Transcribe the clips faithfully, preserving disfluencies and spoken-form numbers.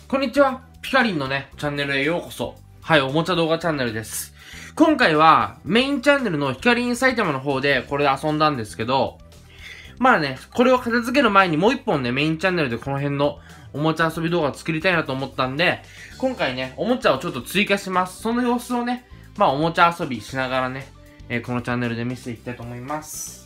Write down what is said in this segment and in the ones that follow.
こんにちは。ピカリンのね、チャンネルへようこそ。はい、おもちゃ動画チャンネルです。今回は、メインチャンネルのヒカリン埼玉の方で、これで遊んだんですけど、まあね、これを片付ける前にもう一本ね、メインチャンネルでこの辺のおもちゃ遊び動画を作りたいなと思ったんで、今回ね、おもちゃをちょっと追加します。その様子をね、まあおもちゃ遊びしながらね、えー、このチャンネルで見せていきたいと思います。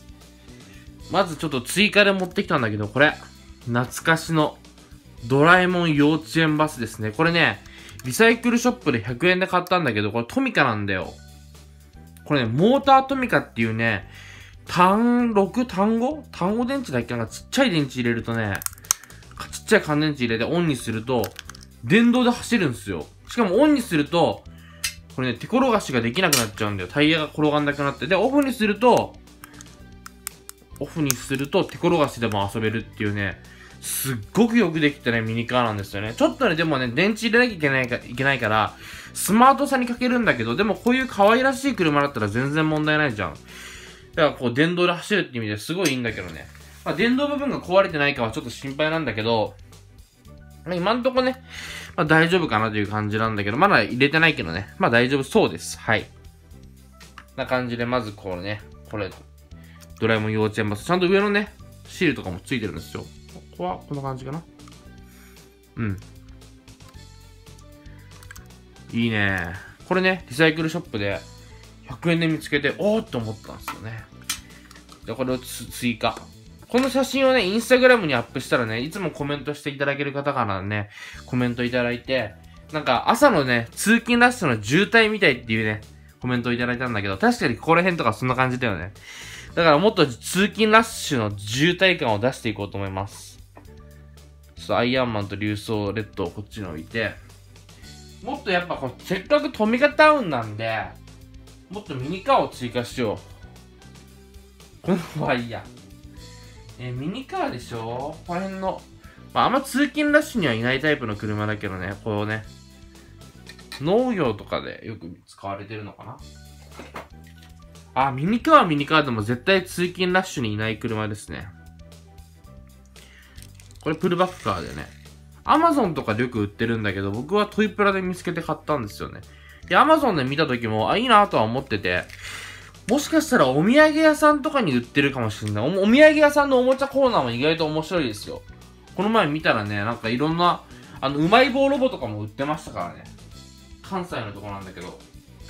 まずちょっと追加で持ってきたんだけど、これ、懐かしの、ドラえもん幼稚園バスですね。これね、リサイクルショップでひゃくえんで買ったんだけど、これトミカなんだよ。これね、モータートミカっていうね、単ろく単語単語電池だっけなんかちっちゃい電池入れるとね、ちっちゃい乾電池入れてオンにすると、電動で走るんですよ。しかもオンにすると、これね、手転がしができなくなっちゃうんだよ。タイヤが転がんなくなって。で、オフにすると、オフにすると手転がしでも遊べるっていうね、すっごくよくできたね、ミニカーなんですよね。ちょっとね、でもね、電池入れなきゃいけないか、いけないから、スマートさに欠けるんだけど、でもこういう可愛らしい車だったら全然問題ないじゃん。だからこう、電動で走るって意味ですごいいいんだけどね。まあ、電動部分が壊れてないかはちょっと心配なんだけど、まあ、今んとこね、まあ大丈夫かなという感じなんだけど、まだ入れてないけどね。まあ大丈夫そうです。はい。な感じで、まずこうね、これ、ドラえもん幼稚園バス。ちゃんと上のね、シールとかもついてるんですよ。ここは、こんな感じかな。うん。いいね。これね、リサイクルショップでひゃくえんで見つけて、おーって思ったんですよね。で、これをつ追加。この写真をね、インスタグラムにアップしたらね、いつもコメントしていただける方からね、コメントいただいて、なんか朝のね、通勤ラッシュの渋滞みたいっていうね、コメントをいただいたんだけど、確かにここら辺とかそんな感じだよね。だからもっと通勤ラッシュの渋滞感を出していこうと思います。ちょっとアイアンマンと竜装レッドをこっちに置いて、もっとやっぱこう、せっかくトミカタウンなんで、もっとミニカーを追加しよう。この子はいいや。えー、ミニカーでしょこの辺の。まあ、あんま通勤ラッシュにはいないタイプの車だけどね、こうね。農業とかでよく使われてるのかな。あ、ミニカーはミニカーでも絶対通勤ラッシュにいない車ですね。これプルバックカーでね。アマゾンとかでよく売ってるんだけど、僕はトイプラで見つけて買ったんですよね。で、アマゾンで見た時も、あ、いいなとは思ってて、もしかしたらお土産屋さんとかに売ってるかもしれない。お、お土産屋さんのおもちゃコーナーも意外と面白いですよ。この前見たらね、なんかいろんな、あの、うまい棒ロボとかも売ってましたからね。関西のとこなんだけど。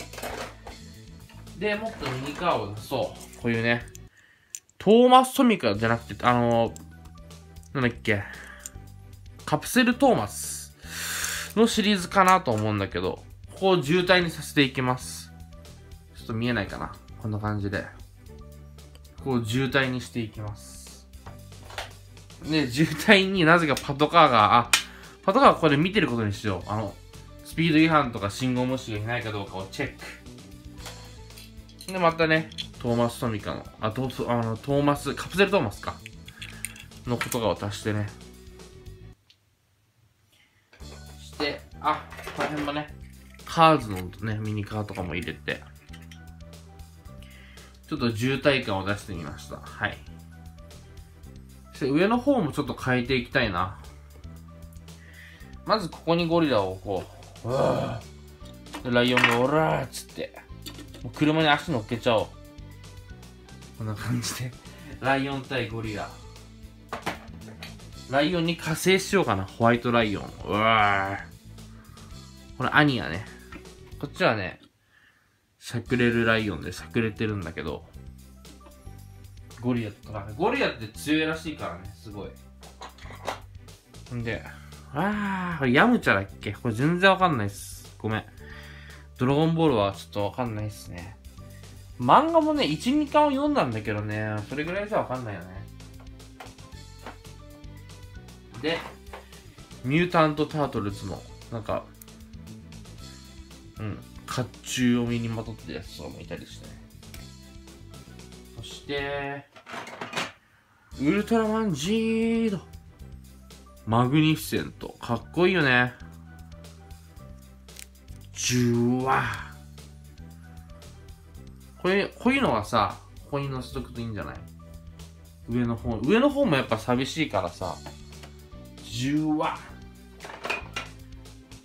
で、もっとミニカーを出そう。こういうね、トーマストミカじゃなくて、あのー、なんだっけ、カプセルトーマスのシリーズかなと思うんだけど、ここを渋滞にさせていきます。ちょっと見えないかな。こんな感じで。ここを渋滞にしていきます。で、渋滞になぜかパトカーが、あ、パトカーはここで見てることにしよう。あの、スピード違反とか信号無視がいないかどうかをチェック。で、またね、トーマストミカの、あ、トあのトーマス、カプセルトーマスか。のことかを足してね。して、あ、この辺もね、カーズのね、ミニカーとかも入れて、ちょっと渋滞感を出してみました。はい。そして上の方もちょっと変えていきたいな。まずここにゴリラを置こう。うわでライオンがオラーっつって、もう車に足乗っけちゃおう。こんな感じで、ライオン対ゴリラ。ライオンに加勢しようかな。ホワイトライオン。うわー。これアニヤね。こっちはね、しゃくれるライオンでしゃくれてるんだけど、ゴリラとかね、ゴリラって強いらしいからね、すごい。んで、あー、これヤムチャだっけ？これ全然わかんないっす。ごめん。ドラゴンボールはちょっとわかんないっすね。漫画もね、いち、にかんを読んだんだけどね、それぐらいじゃわかんないよね。で、ミュータント・タートルズの、なんか、うん、甲冑を身にまとってるやつとかもいたりしてね。そして、ウルトラマンジード。マグニフィセント。かっこいいよね。ジュワー。これ、こういうのはさ、ここに乗せとくといいんじゃない？上の方。上の方もやっぱ寂しいからさ、ジュワ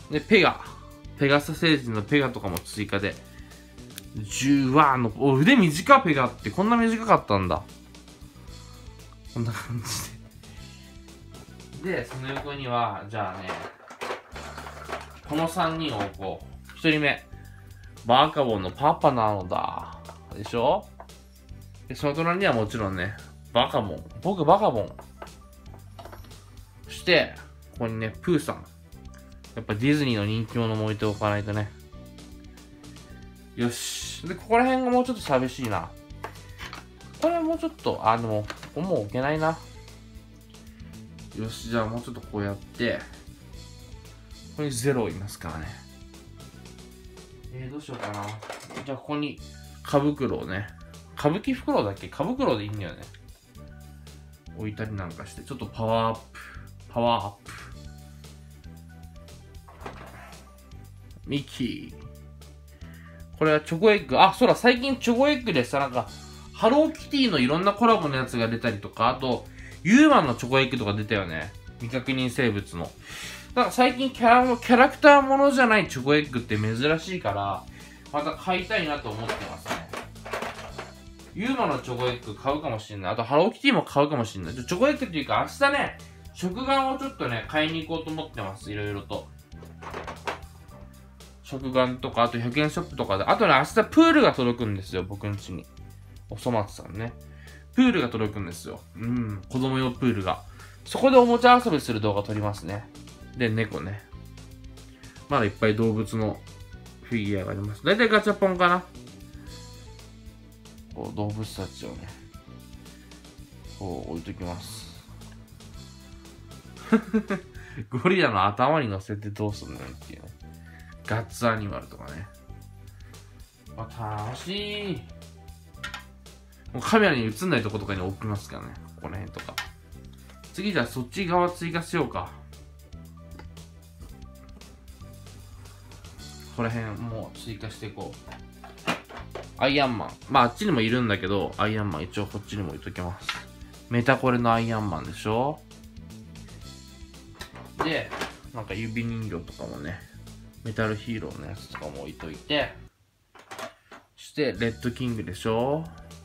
で、ペガ。ペガサ星人のペガとかも追加で。じゅうわーの、お、腕短いペガってこんな短かったんだ。こんな感じで。で、その横には、じゃあね、このさんにんを置こう。ひとりめ。バーカボンのパパなのだ。でしょ？で、その隣にはもちろんね、バカボン。僕、バカボン。そして、ここにね、プーさん。やっぱディズニーの人気者も置いておかないとね。よし。で、ここら辺がもうちょっと寂しいな。これもうちょっと、あ、でも、ここもう置けないな。よし、じゃあもうちょっとこうやって、ここにゼロいますからね。えー、どうしようかな。じゃあここに、か袋をね。歌舞伎袋だっけ？か袋でいいんだよね。置いたりなんかして、ちょっとパワーアップ。パワーアップ。ミッキー。これはチョコエッグ。あ、そうだ、最近チョコエッグでさ、なんか、ハローキティのいろんなコラボのやつが出たりとか、あと、ユーマンのチョコエッグとか出たよね。未確認生物の。だから最近キャラの、キャラクターものじゃないチョコエッグって珍しいから、また買いたいなと思ってますね。ユーマのチョコエッグ買うかもしれない。あと、ハローキティも買うかもしれない。チョコエッグっていうか、明日ね、食玩をちょっとね、買いに行こうと思ってます。いろいろと。食玩とか、あとひゃくえんショップとかで。あとね、明日プールが届くんですよ、僕ん家に。おそ松さんね。プールが届くんですよ。うん、子供用プールが。そこでおもちゃ遊びする動画撮りますね。で、猫ね。まだいっぱい動物のフィギュアがあります。だいたいガチャポンかな。こう、動物たちをね、こう置いときます。ゴリラの頭に乗せてどうすんのよっていうね。ガッツアニマルとかね。まあ、楽しい。もうカメラに映んないとことかに置きますからね。この辺とか。次じゃあそっち側追加しようか。この辺もう追加していこう。アイアンマン。まああっちにもいるんだけど、アイアンマン一応こっちにも置いときます。メタコレのアイアンマンでしょ。で、なんか指人形とかもね、メタルヒーローのやつとかも置いといて、そして、レッドキングでしょ。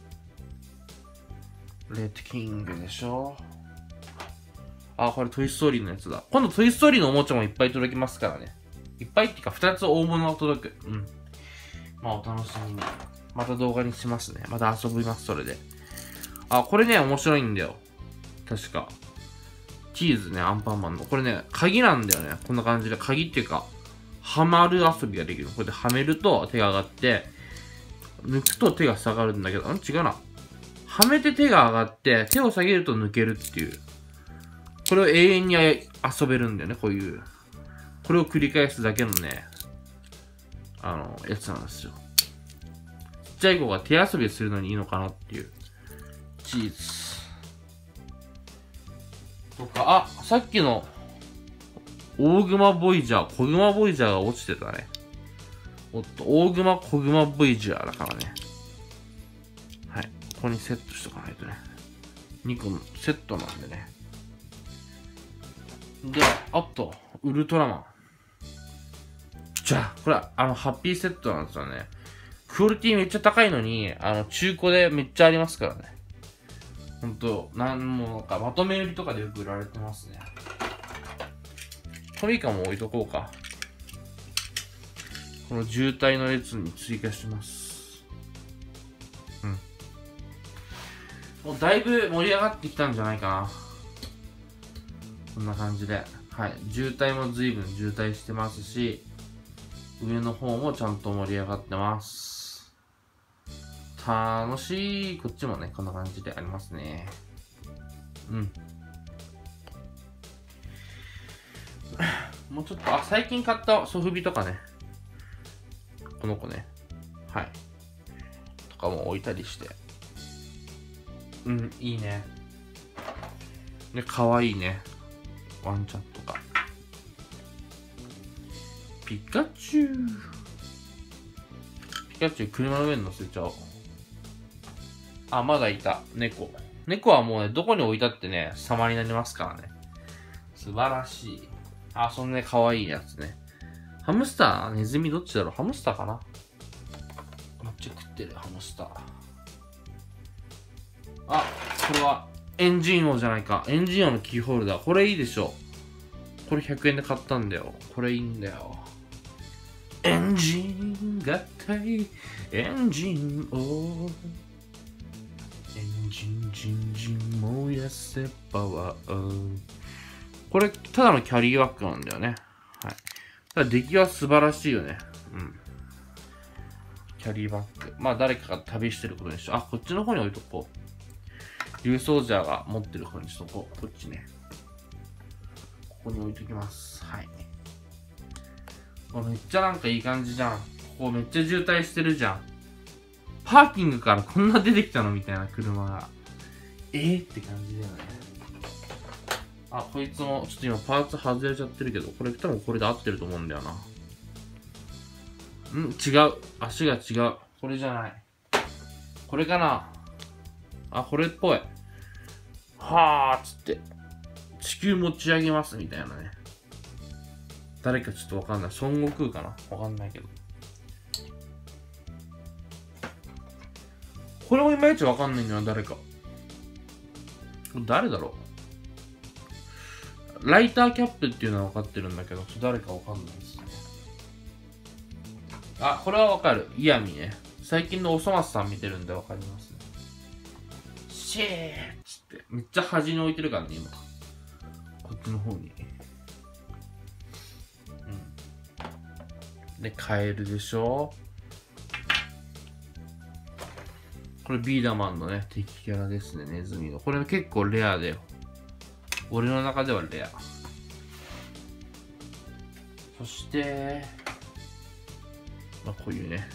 レッドキングでしょ。あ、これトイストーリーのやつだ。今度トイストーリーのおもちゃもいっぱい届きますからね。いっぱいっていうかふたつ大物が届く。うん。まあお楽しみに。また動画にしますね。また遊びます、それで。あ、これね、面白いんだよ。確か。チーズね、アンパンマンの。これね、鍵なんだよね。こんな感じで。鍵っていうか、はまる遊びができる。これではめると手が上がって、抜くと手が下がるんだけど、ん違うな。はめて手が上がって、手を下げると抜けるっていう。これを永遠に遊べるんだよね、こういう。これを繰り返すだけのね、あの、やつなんですよ。ちっちゃい子が手遊びするのにいいのかなっていう。チーズ。とか、あ、さっきの、大熊ボイジャー、小熊ボイジャーが落ちてたね。おっと、大熊、小熊ボイジャーだからね。はい。ここにセットしとかないとね。にこのセットなんでね。で、あと、ウルトラマン。じゃあ、これ、あの、ハッピーセットなんですよね。クオリティめっちゃ高いのに、あの、中古でめっちゃありますからね。ほんと、なんもか、まとめ売りとかでよく売られてますね。トミカも置いとこうか。この渋滞の列に追加します。うん。もうだいぶ盛り上がってきたんじゃないかな。こんな感じで。はい。渋滞も随分渋滞してますし、上の方もちゃんと盛り上がってます。楽しい。こっちもね、こんな感じでありますね。うん。もうちょっと、あ、最近買ったソフビとかね。この子ね。はい。とかも置いたりして。うん、いいね。で、かわいいね。ワンちゃんとか。ピカチュウ。ピカチュウ車の上に乗せちゃおう。あ、まだいた。猫。猫はもうね、どこに置いたってね、様になりますからね。素晴らしい。あ、そんなね、かわいいやつね。 ハムスターネズミどっちだろう。ハムスターかな。めっちゃ食ってる、ハムスター。あ、これは、エンジン王じゃないか。エンジン王のキーホルダー。これいいでしょ。これひゃくえんで買ったんだよ。これいいんだよ。エンジン合体、エンジン王。エンジン、ジンジン、燃やせパワー。これ、ただのキャリーバッグなんだよね。はい。ただ出来は素晴らしいよね。うん。キャリーバッグ。まあ、誰かが旅してることにしよう。あ、こっちの方に置いとこう。リュウソージャーが持ってる方にしとこう。こっちね。ここに置いときます。はい。めっちゃなんかいい感じじゃん。ここめっちゃ渋滞してるじゃん。パーキングからこんな出てきたのみたいな車が。えーって感じだよね。あ、こいつもちょっと今パーツ外れちゃってるけど、これ多分これで合ってると思うんだよな。ん違う。足が違う。これじゃない。これかな。あ、これっぽい。はーっつって。地球持ち上げますみたいなね。誰かちょっとわかんない。孫悟空かなわかんないけど。これもいまいちわかんないんだよな、誰か。誰だろう。ライターキャップっていうのはわかってるんだけど、誰かわかんないですね。あ、これはわかる。イヤミね。最近のおそ松さん見てるんでわかりますね。シェーっつって。めっちゃ端に置いてるからね、今。こっちの方に。うん。で、カエルでしょ。これビーダマンのね、敵キャラですね、ネズミの。これ結構レアだよ。俺の中ではレア。そして、まあこういうね、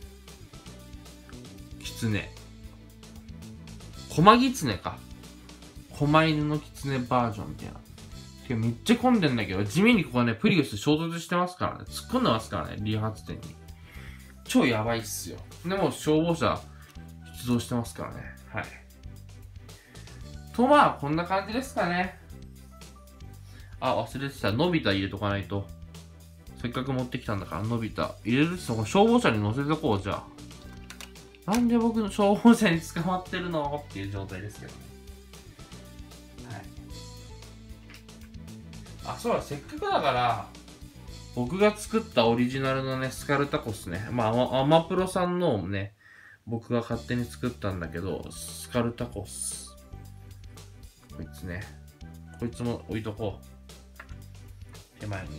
キツネ。コマギツネか。コマ犬のキツネバージョンみたいな。てかめっちゃ混んでんだけど、地味にここね、プリウス衝突してますからね。突っ込んでますからね、理髪店に。超やばいっすよ。でも消防車、出動してますからね。はい。と、まあ、こんな感じですかね。あ、忘れてた。のび太入れとかないと。せっかく持ってきたんだから、のび太。入れるってそこ消防車に乗せとこう、じゃあ。なんで僕の消防車に捕まってるのっていう状態ですけどね。はい。あ、そうだ、せっかくだから、僕が作ったオリジナルのね、スカルタコスね。まあ、アマプロさんのね、僕が勝手に作ったんだけど、スカルタコス。こいつね。こいつも置いとこう。手前に。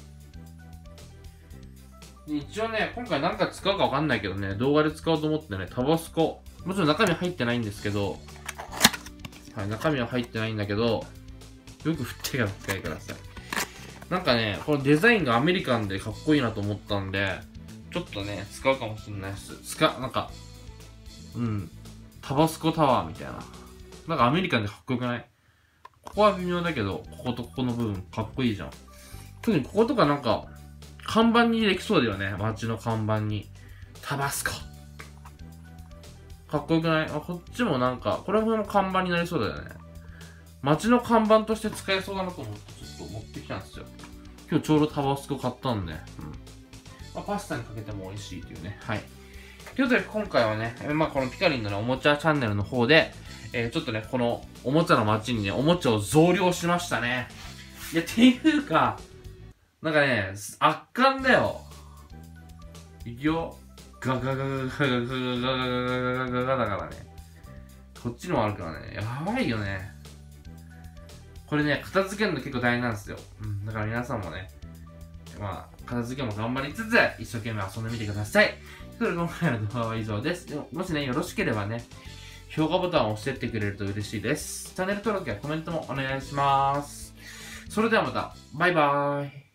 一応ね、今回何か使うかわかんないけどね、動画で使おうと思ってね、タバスコ。もちろん中身は入ってないんですけど、はい、中身は入ってないんだけど、よく振ってから使いください。なんかね、このデザインがアメリカンでかっこいいなと思ったんで、ちょっとね、使うかもしれないです。使、なんか、うん。タバスコタワーみたいな。なんかアメリカンでかっこよくない？ここは微妙だけど、こことここの部分かっこいいじゃん。特にこことかなんか、看板にできそうだよね。街の看板に。タバスコ。かっこよくない？あ、こっちもなんか、これも看板になりそうだよね。街の看板として使えそうだなと思って、ちょっと持ってきたんですよ。今日ちょうどタバスコ買ったんで。うん。まあ、パスタにかけても美味しいというね。はい。ということで、今回はね、まあ、このピカリンのね、おもちゃチャンネルの方で、えー、ちょっとね、このおもちゃの街にね、おもちゃを増量しましたね。いや、っていうか、なんかね、圧巻だよ。いくよ。ガガガガガガガガガガガガガガだからね。こっちにもあるからね。やばいよね。これね、片付けるの結構大変なんですよ。うん。だから皆さんもね、まあ、片付けも頑張りつつ、一生懸命遊んでみてください。ということで、今回の動画は以上です。でも、もしね、よろしければね、評価ボタンを押してってくれると嬉しいです。チャンネル登録やコメントもお願いします。それではまた、バイバーイ。